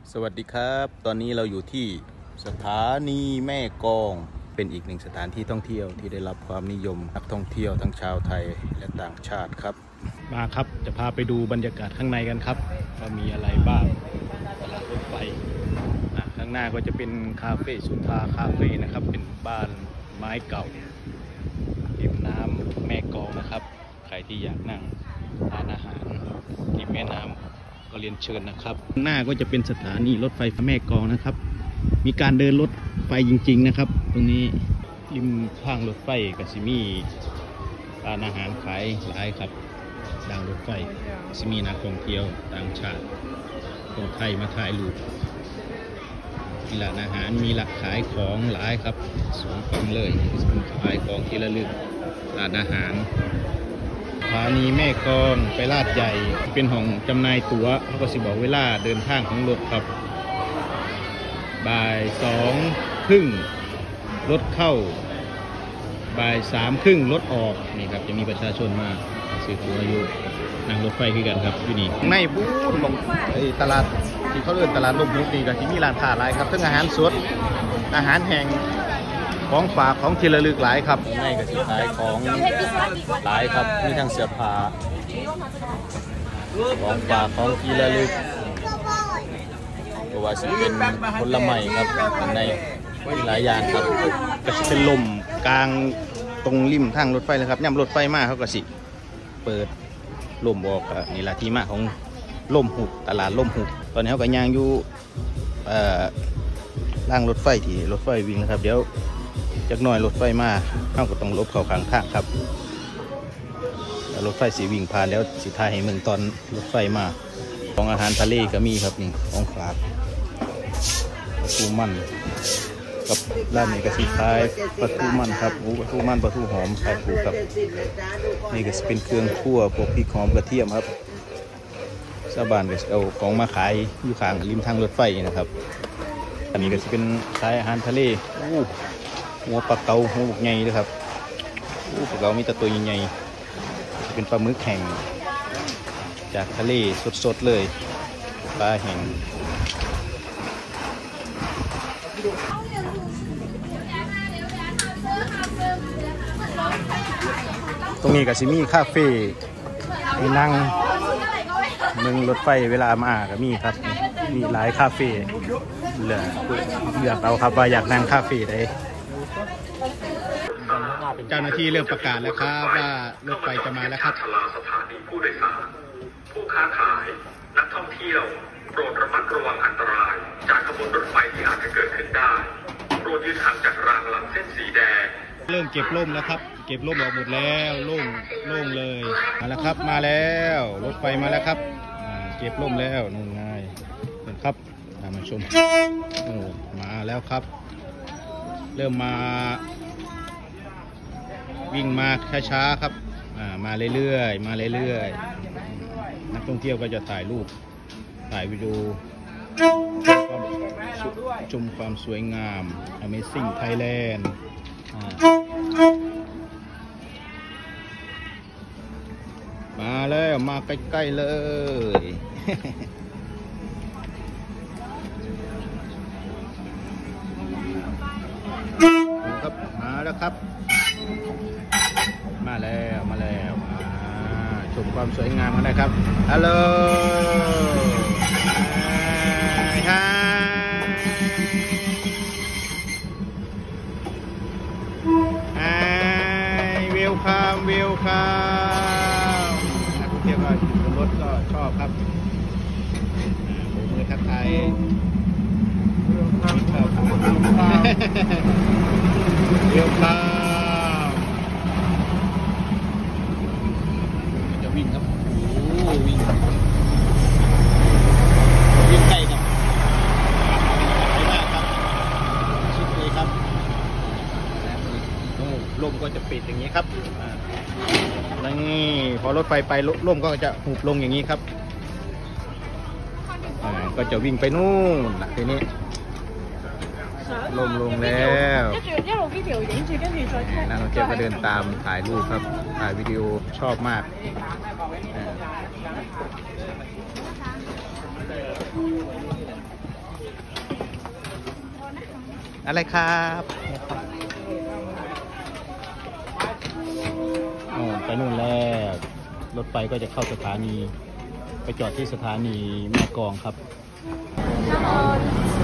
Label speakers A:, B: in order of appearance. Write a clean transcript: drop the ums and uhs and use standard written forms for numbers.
A: สวัสดีครับตอนนี้เราอยู่ที่สถานีแม่กลองเป็นอีกหนึ่งสถานที่ท่องเที่ยวที่ได้รับความนิยมนักท่องเที่ยวทั้งชาวไทยและต่างชาติครับมาครับจะพาไปดูบรรยากาศข้างในกันครับว่ามีอะไรบ้างตลาดรถไฟข้างหน้าก็จะเป็นคาเฟ่สุธาคาเฟ่นะครับเป็นบ้านไม้เก่าริมน้ำแม่กลองนะครับใครที่อยากนั่งทานอาหารริมแม่น้ำก็เรียนเชิญนะครับหน้าก็จะเป็นสถานีรถไฟแม่กลองนะครับมีการเดินรถไฟจริงๆนะครับตรงนี้ริมทางรถไฟกับซิมีร้านอาหารขายหลายครับดังรถไฟซิมีนักท่องเที่ยวต่างชาติคนไทยมาถ่ายรูปมีร้านอาหารมีหลักขายของหลายครับสองฝั่งเลยขายของที่ระลึกร้านอาหารสถานีแม่กลองไปลาดใหญ่เป็นห้องจำหน่ายตั๋วเขาก็สิบอกเวลาเดินทางของรถครับบ่าย2:30รถเข้าบ่าย3:30รถออกนี่ครับจะมีประชาชนมาซื้อตั๋วอยู่นั่งรถไฟคือกันครับอยู่นี่ในบูธของตลาดที่เขาเรียกตลาดลมพุกนี่ก็ที่มีร้านค้าหลายครับทั้งอาหารสดอาหารแห้งของฝากของที่ระลึกหลายครับในก็สิขายของหลายครับมีทั้งเสื้อผ้าของฝากของที่ระลึกก็ว่าสิเป็นผลไม้ครับในหลายอย่างครับก็จะเป็นลมกลางตรงริมทางรถไฟเลยครับย่ำรถไฟมาเขาก็สิเปิดลมออกนี่แหละที่มาของลมหุบตลาดลมหุบตอนนี้เขาก็ย่างอยู่ล่างรถไฟที่รถไฟวิ่งนะครับเดี๋ยวจากหน่อยรถไฟมาเขาก็ต้องลบเข้าข้างทางครับรถไฟสีวิ่งผ่านแล้วสิท้ายให้เมืองตอนรถไฟมาของอาหารทะเลก็มีครับนี่ของฝากปลาทูมันกับร้านนี้ก็สีคล้ายปลาทูมันครับปลาทูมันปลาทูหอมขายถูกครับนี่ก็จะเป็นเครื่องคั่วพวกพริกหอมกระเทียมครับชาวบ้านก็เอาของมาขายอยู่ข้างริมทางรถไฟนะครับอันนี้ก็จะเป็นขายอาหารทะเลหัวปลาเก๋าหัวบกใหญ่ด้วยครับปลาเก๋ามีแต่ตัวใหญ่ๆจะเป็นปลาหมึกแห้งจากทะเลสดๆเลยปลาแห้งตรงนี้ก็สิมีคาเฟ่มีนั่งเมืองรถไฟเวลามาก็มีครับมีหลายคาเฟ่เลือกเอาครับว่าอยากนั่งคาเฟ่ใดเจ้าหน้าที่เริ่มประกาศแล้วครับว่ารถไฟจะมาแล้วครับ
B: สถานีผู้โดยสารผู้ค้าขายนักท่องเที่ยวโปรดระมัดระวังอันตรายจากขบวนรถไฟที่อาจจะเกิดขึ้นได้โปรดยืนห่างจากรางหลังเส้นสีแดง
A: เริ่มเก็บร่มแล้วครับเก็บร่มออกหมดแล้วโล่งเลยมาแล้วครับมาแล้วรถไฟมาแล้วครับเก็บร่มแล้วนู่นไงเห็นครับมาชมมาแล้วครับเริ่มมาวิ่งมาช้าๆครับมาเรื่อยๆมาเรื่อยๆนักท่องเที่ยวก็จะถ่ายรูปถ่ายวิดีโอชมความสวยงาม Amazing Thailand มาแล้วมาใกล้ๆเลยครับมาแล้วครับมาแล้วชมความสวยงามกันนะครับฮัลโหลฮายเวลคัมนักท่องเที่ยวก็อยู่บนรถก็ชอบครับโบกมือทักทายเวลคัมจะวิ่งครับวิ่งใกล้ครับไปมากครับชิดเลยครับลมก็จะปิดอย่างนี้ครับนี่พอรถไฟไปลมก็จะหุบลงอย่างนี้ครับก็จะวิ่งไปนู่นทีนี้ลมลงแล้วนักท่องเที่ยวก็เดินตามถ่ายรูปครับถ่ายวิดีโอชอบมาก นอะไรครับโอ้ไปนู่นแล้วรถไฟก็จะเข้าสถานีไปจอดที่สถานีแม่กลองครับ
C: Come on.